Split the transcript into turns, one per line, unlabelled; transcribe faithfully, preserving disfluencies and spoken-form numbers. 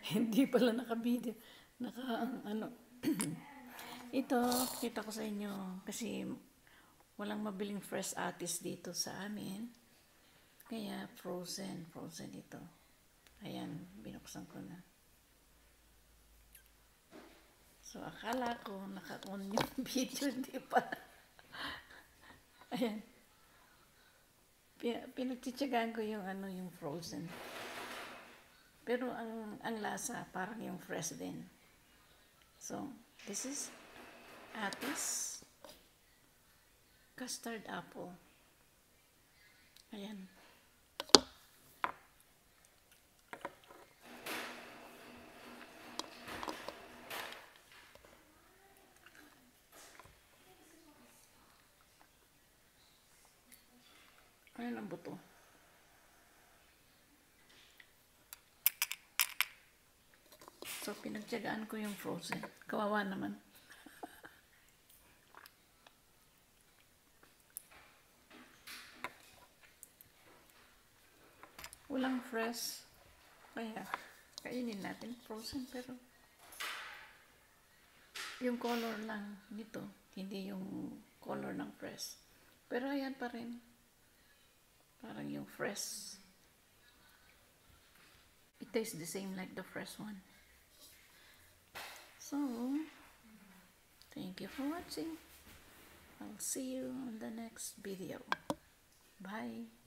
Hindi pala naka-video. Naka, ano. Ito, kita ko sa inyo. Kasi walang mabiling fresh atis dito sa amin. Kaya frozen. Frozen ito. Ayan, binuksan ko na. So, akala ko naka-on yung video. Hindi pa. Ayan. Pinagtitsagaan ko yung ano, yung frozen. Pero ang ang lasa parang yung fresh din. So, this is Atis custard apple. Ayan. Ayan ang buto. So, pinagtyagaan ko yung frozen. Kawawa naman. Walang fresh. Kaya, kainin natin frozen. Pero, yung color lang nito. Hindi yung color ng fresh. Pero, ayan pa rin. Parang yung fresh. It tastes the same like the fresh one. So, thank you for watching. I'll see you on the next video. Bye.